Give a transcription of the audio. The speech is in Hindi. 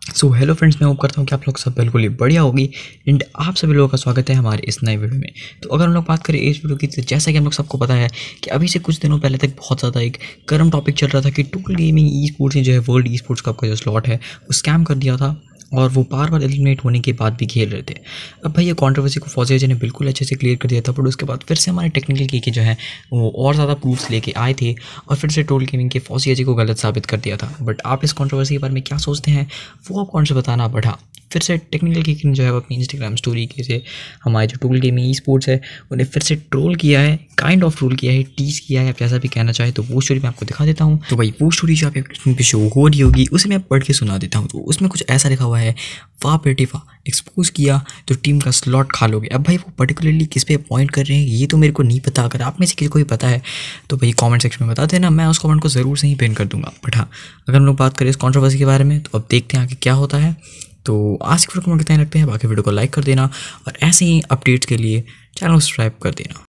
हेलो फ्रेंड्स, मैं उम्मीद करता हूँ कि आप लोग सब बिल्कुल ही बढ़िया होगी। एंड आप सभी लोगों का स्वागत है हमारे इस नए वीडियो में। तो अगर हम लोग बात करें इस वीडियो की, तो जैसा कि हम लोग सबको पता है कि अभी से कुछ दिनों पहले तक बहुत ज़्यादा एक गर्म टॉपिक चल रहा था कि टूल गेमिंग ई स्पोर्ट्स ने जो है वर्ल्ड ई स्पोर्ट्स कप का जो स्लॉट है वो स्कैम कर दिया था, और वो बार एलिमिनेट होने के बाद भी खेल रहे थे। अब भाई ये कंट्रोवर्सी को फौजी ने बिल्कुल अच्छे से क्लियर कर दिया था, बट उसके बाद फिर से हमारे टेक्निकल की जो है वो और ज़्यादा प्रूफ्स लेके आए थे और फिर से टोल गेमिंग के फौजी को गलत साबित कर दिया था। बट आप इस कंट्रोवर्सी के बारे में क्या सोचते हैं वो आप कौन से बताना। बट हाँ, फिर से टेक्निकल किक जो है वो अपनी इंस्टाग्राम स्टोरी के से हमारे जो टूल गेमिंग ई स्पोर्ट्स है उन्हें फिर से ट्रोल किया है, काइंड ऑफ ट्रोल किया है, टीज किया है, आप जैसा भी कहना चाहे। तो वो स्टोरी मैं आपको दिखा देता हूँ। तो भाई वो स्टोरी जो आपके स्क्रीन पे शो हो रही होगी उसे मैं पढ़ के सुना देता हूँ। तो उसमें कुछ ऐसा लिखा हुआ है, वाह बेटे वाह, एक्सपोज किया तो टीम का स्लॉट खा लोगे। अब भाई वो पर्टिकुलरली किस पे पॉइंट कर रहे हैं ये तो मेरे को नहीं पता। अगर आप में से किसी को भी पता है तो भाई कमेंट सेक्शन में बता देना, मैं उस कमेंट को ज़रूर से ही पिन कर दूंगा। बट हाँ, अगर हम लोग बात करें इस कंट्रोवर्सी के बारे में तो अब देखते हैं आगे क्या होता है। तो आज की वीडियो को कितना लगते हैं, बाकी वीडियो को लाइक कर देना और ऐसे ही अपडेट्स के लिए चैनल को सब्सक्राइब कर देना।